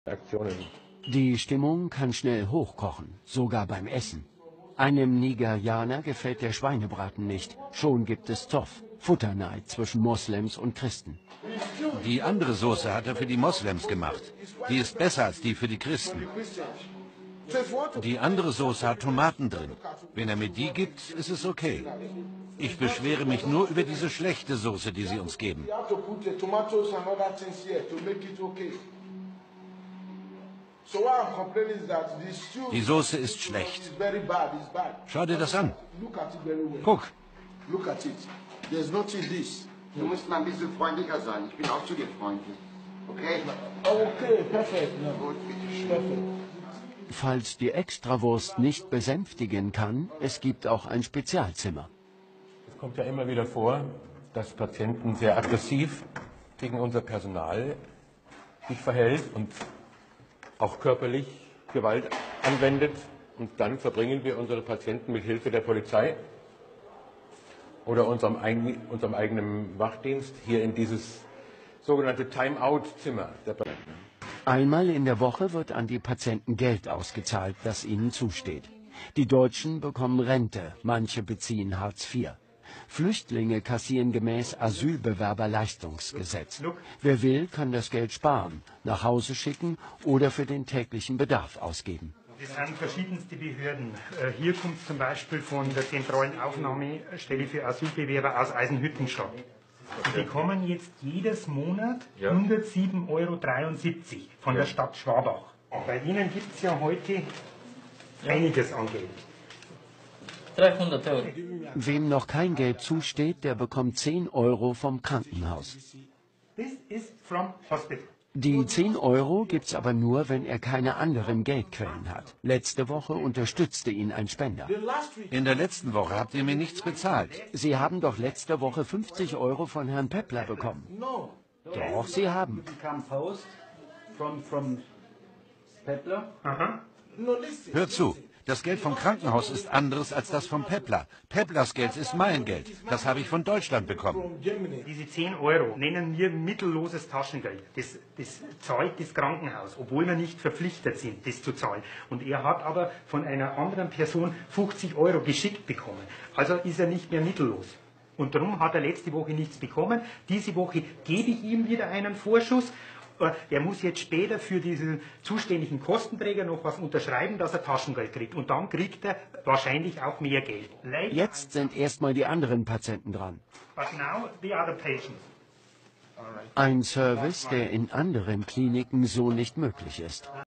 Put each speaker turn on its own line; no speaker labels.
Aktionen.
Die Stimmung kann schnell hochkochen, sogar beim Essen. Einem Nigerianer gefällt der Schweinebraten nicht. Schon gibt es Zoff, Futterneid zwischen Moslems und Christen.
Die andere Soße hat er für die Moslems gemacht. Die ist besser als die für die Christen. Die andere Soße hat Tomaten drin. Wenn er mir die gibt, ist es okay. Ich beschwere mich nur über diese schlechte Soße, die sie uns geben. Die Soße ist schlecht. Schau dir das an. Guck.
Du musst mal ein bisschen freundlicher sein. Ich bin auch zu dir freundlich. Okay?
Okay, perfekt.
Gut, bitte.
Falls die Extrawurst nicht besänftigen kann, es gibt auch ein Spezialzimmer.
Es kommt ja immer wieder vor, dass Patienten sehr aggressiv gegen unser Personal sich verhält und auch körperlich Gewalt anwendet. Und dann verbringen wir unsere Patienten mit Hilfe der Polizei oder unserem eigenen Wachdienst hier in dieses sogenannte Time-out-Zimmer.
Einmal in der Woche wird an die Patienten Geld ausgezahlt, das ihnen zusteht. Die Deutschen bekommen Rente, manche beziehen Hartz IV. Flüchtlinge kassieren gemäß Asylbewerberleistungsgesetz. Wer will, kann das Geld sparen, nach Hause schicken oder für den täglichen Bedarf ausgeben.
Das sind verschiedenste Behörden. Hier kommt zum Beispiel von der zentralen Aufnahmestelle für Asylbewerber aus Eisenhüttenstadt. Die bekommen jetzt jedes Monat 107,73 € von der Stadt Schwabach. Bei Ihnen gibt es ja heute einiges an Geld.
300 €.
Wem noch kein Geld zusteht, der bekommt 10 € vom Krankenhaus.
This is from hospital.
Die 10 € gibt's aber nur, wenn er keine anderen Geldquellen hat. Letzte Woche unterstützte ihn ein Spender.
In der letzten Woche habt ihr mir nichts bezahlt.
Sie haben doch letzte Woche 50 € von Herrn Peppler bekommen. Doch, Sie haben.
Hör zu, das Geld vom Krankenhaus ist anderes als das vom Peppler. Pepplers Geld ist mein Geld. Das habe ich von Deutschland bekommen.
Diese 10 € nennen wir mittelloses Taschengeld. Das zahlt das Krankenhaus, obwohl wir nicht verpflichtet sind, das zu zahlen. Und er hat aber von einer anderen Person 50 € geschickt bekommen. Also ist er nicht mehr mittellos. Und darum hat er letzte Woche nichts bekommen. Diese Woche gebe ich ihm wieder einen Vorschuss. Der muss jetzt später für diesen zuständigen Kostenträger noch was unterschreiben, dass er Taschengeld kriegt. Und dann kriegt er wahrscheinlich auch mehr Geld.
Jetzt sind erstmal die anderen Patienten dran.
But now the other patients.
Ein Service, der in anderen Kliniken so nicht möglich ist.